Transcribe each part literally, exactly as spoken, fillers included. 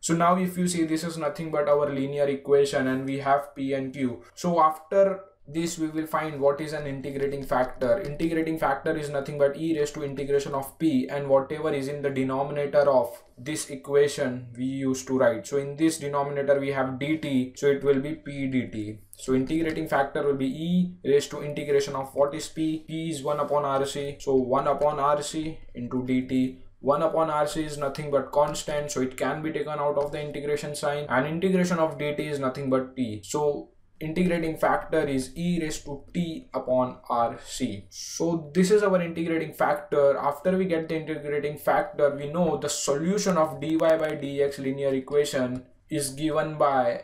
So now if you see, this is nothing but our linear equation and we have P and Q. So after this we will find what is an integrating factor. Integrating factor is nothing but e raised to integration of P and whatever is in the denominator of this equation we used to write. So in this denominator we have dt, so it will be P dt. So integrating factor will be e raised to integration of what is P. P is one upon R C, so one upon R C into dt. one upon R C is nothing but constant, so it can be taken out of the integration sign, and integration of dt is nothing but t. So integrating factor is e raised to t upon R C. So this is our integrating factor. After we get the integrating factor, we know the solution of dy by dx linear equation is given by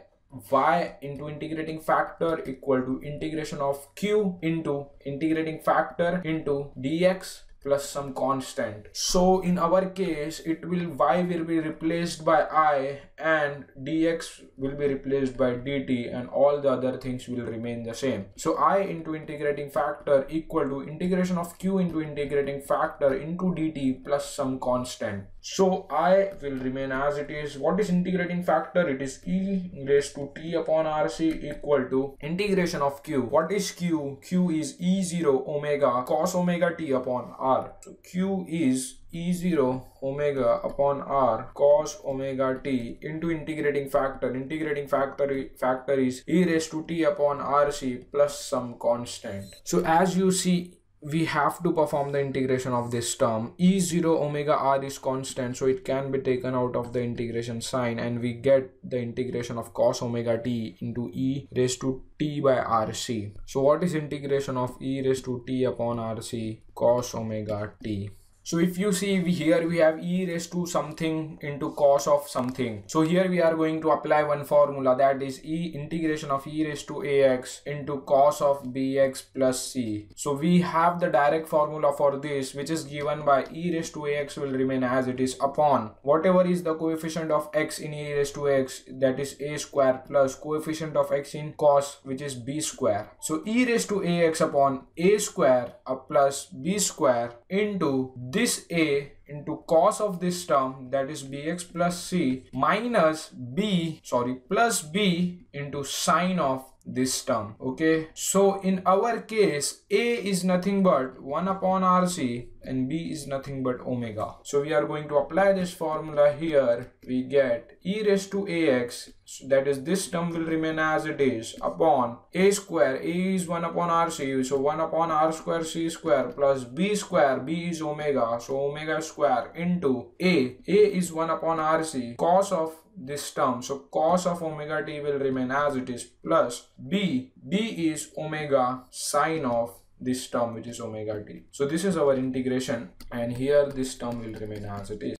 y into integrating factor equal to integration of q into integrating factor into dx plus some constant. So in our case, it will y will be replaced by I and dx will be replaced by dt, and all the other things will remain the same. So I into integrating factor equal to integration of q into integrating factor into dt plus some constant. So I will remain as it is. What is integrating factor? It is e raised to t upon rc equal to integration of q. What is q? Q is e zero omega cos omega t upon r. So q is e zero omega upon r cos omega t into integrating factor. Integrating factor factor is e raised to t upon rc plus some constant. So as you see, we have to perform the integration of this term. E zero omega r is constant, so it can be taken out of the integration sign, and we get the integration of cos omega t into e raised to t by rc. So what is integration of e raised to t upon rc cos omega t? So if you see, we here we have e raised to something into cos of something. So here we are going to apply one formula, that is e integration of e raised to ax into cos of bx plus c. So we have the direct formula for this, which is given by e raised to ax will remain as it is upon whatever is the coefficient of x in e raised to x, that is a square, plus coefficient of x in cos, which is b square. So e raised to ax upon a square uh, plus b square into this a into cos of this term, that is bx plus c, minus b sorry plus b into sine of this term. Okay, so in our case, a is nothing but one upon rc and b is nothing but omega. So we are going to apply this formula here. We get e raised to ax, so that is this term will remain as it is, upon a square. A is one upon rc, so one upon r square c square, plus b square, b is omega, so omega square, into a. A is one upon rc cos of this term, so cos of omega t will remain as it is, plus b. B is omega sine of this term, which is omega t. So this is our integration, and here this term will remain as it is.